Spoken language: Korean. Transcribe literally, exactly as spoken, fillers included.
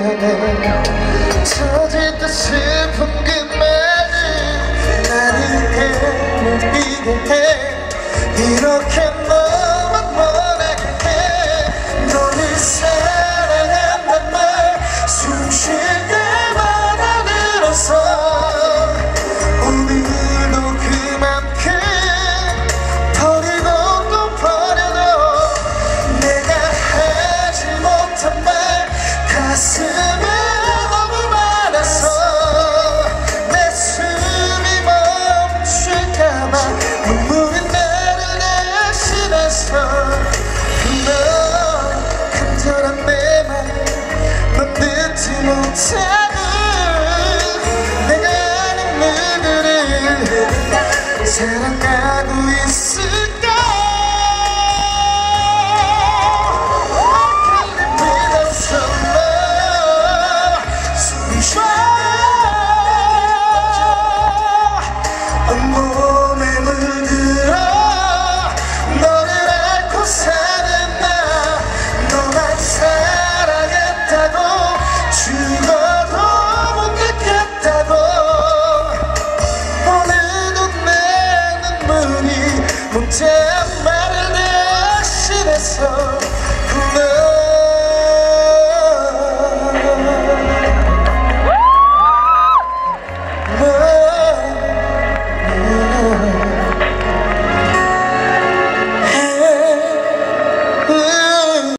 터질 듯 슬픈 그 말을 나를 해내게 해 이렇게 너만 원하게 해 너를 사랑한단 말 숨 쉴 때마다 늘어서 오늘도 그만큼 버리고 또 버려도 내가 하지 못한 말 가슴에 너무 많아서 내 숨이 멈출까봐 눈물이 나를 대신해서 너 간절한 내 말 넌 듣지 못하는 내가 아는 누구를 사랑하고 있을까. 온몸에 물들어 너를 앓고 사는 나 너만 사랑했다고 죽어도 못 느꼈다고 오늘도 내 눈물이 못한 말을 대신해서